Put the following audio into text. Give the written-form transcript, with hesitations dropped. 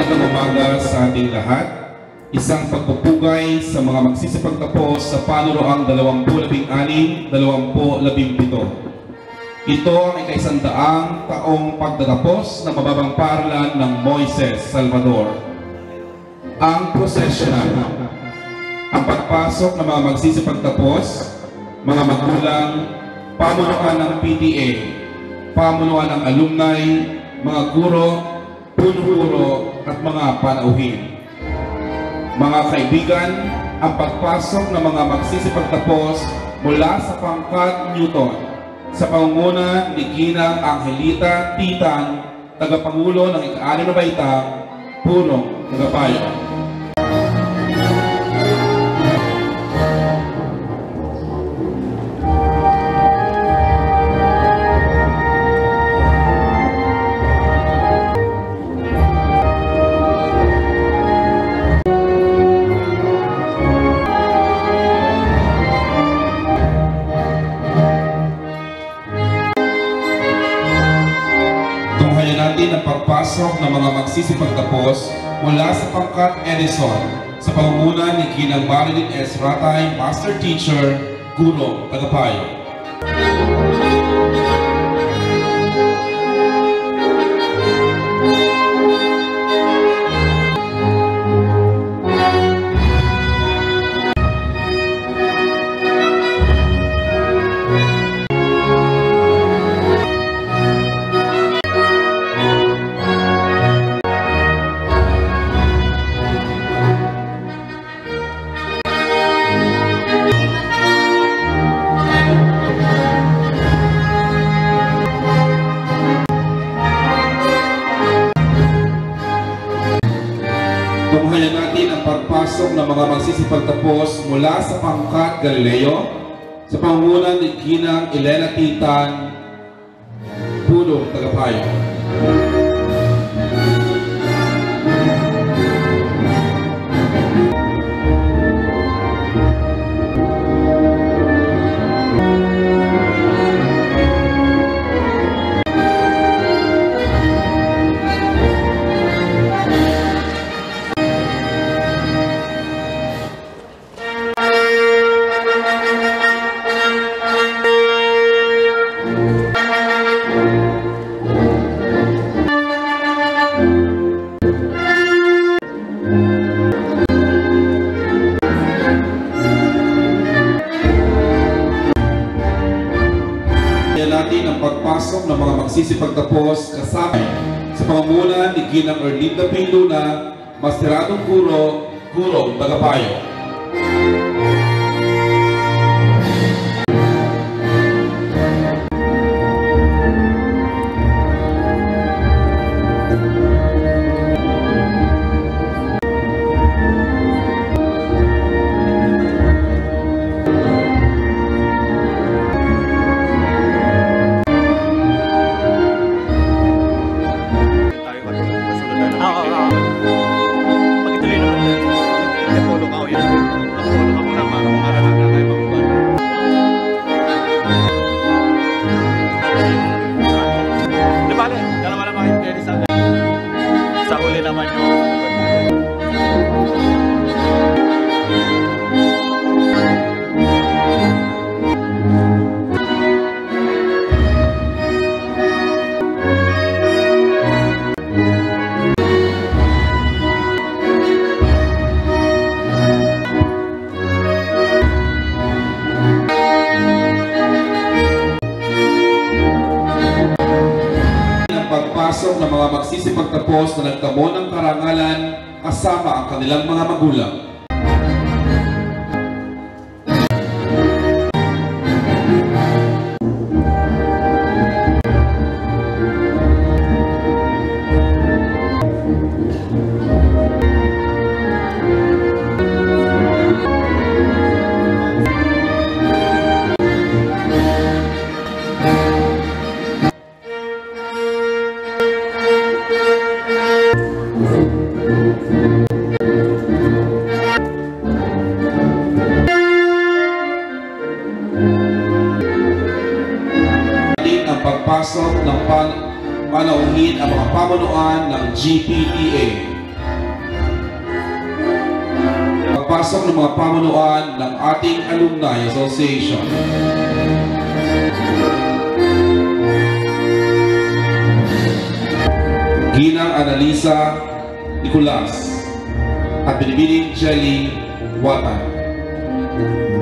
Magandang umaga sa ating lahat. Isang pagpupugay sa mga magsisipagtapos sa panuroang 2016-2017. Ito ang ika-100 taong pagtatapos ng mababang paaralan ng Moises Salvador. Ang prosesyonal, ang pagpasok ng mga magsisipagtapos, mga magulang, pamunuan ng PTA, pamunuan ng alumni, mga guro, puno-guro at mga panauhin. Mga kaibigan, ang pagpasok ng mga magsisipagtapos mula sa pangkat Newton sa pangunguna ni Ginang Angelita Titan, tagapangulo ng ika-6 na baitang punong tagapayo. Ang pagpasok ng mga magsisipagtapos mula sa pangkat Edison sa pangunguna ni Ginang Marilyn S. Ratay, Master Teacher, Guro, Tagapayo. Tunghayan natin ang pagpasok ng mga magsisipagtapos mula sa pangkat Galileo sa pangunguna ni Ginang Elena Titan, Punong Tagapayo. Natin ang pagpasok ng mga magsisipagtapos kasama sa pangunguna ni Ginang Erlinda P. Luna, Masteradong Guro, Guro, Tagapayo. Sa huli naman yung pagpasok ng mga magsisipagtapos na nagtamo ng karangalan kasama ang kanilang mga magulang. Ang pagpasok ng panauhin ang mga pamunuan ng GPTA. pagpasok ng mga pamunuan ng ating Alumni Association. Ginang Analisa Nicolas at Binibining Jelly Watan.